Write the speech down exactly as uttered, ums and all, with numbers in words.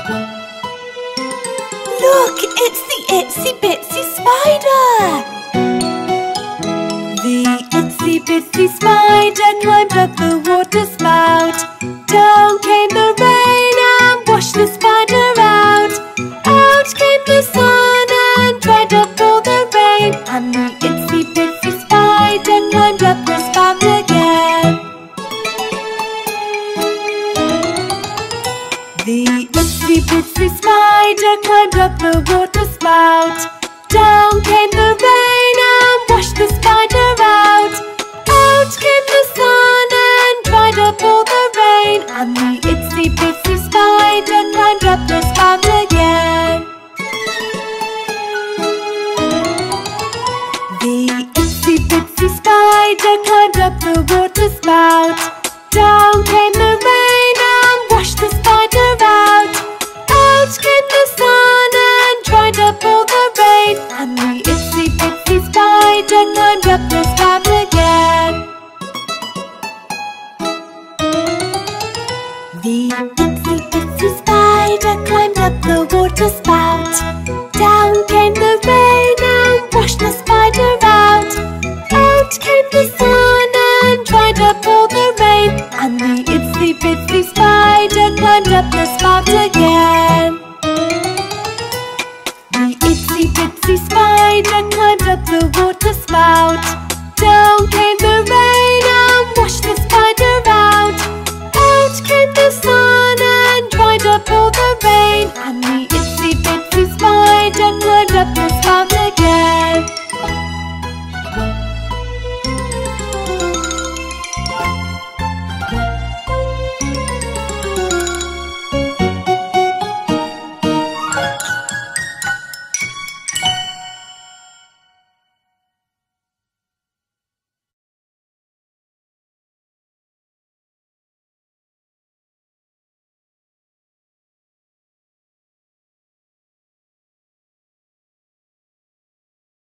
Look, it's the Itsy Bitsy Spider! The Itsy Bitsy Spider climbed up the water spout. Down came the rain and washed the spider out. Out came the sun and dried up all the rain. And the Itsy Bitsy Spider climbed up the spout again. The Itsy Bitsy Spider climbed up the water spout. Down came the rain and washed the spider out. Out came the sun and dried up all the rain. And the Itsy Bitsy Spider climbed up the spout again. The Itsy Bitsy Spider climbed up the water spout. Down came the rain and washed the spider out. Out came the sun and dried up all the rain. And the Itsy Bitsy Spider climbed up the spout again. The Itsy Bitsy Spider climbed up the water spout. Down came the rain and washed the spider out. Out came the sun and dried up all the rain. And the Itsy Bitsy Spider climbed up the spout again. The Itsy Bitsy Spider climbed up the water spout. Down came the rain and washed the spider out. Out came the sun and dried up all the rain. And the Itsy Bitsy Spider climbed up the spout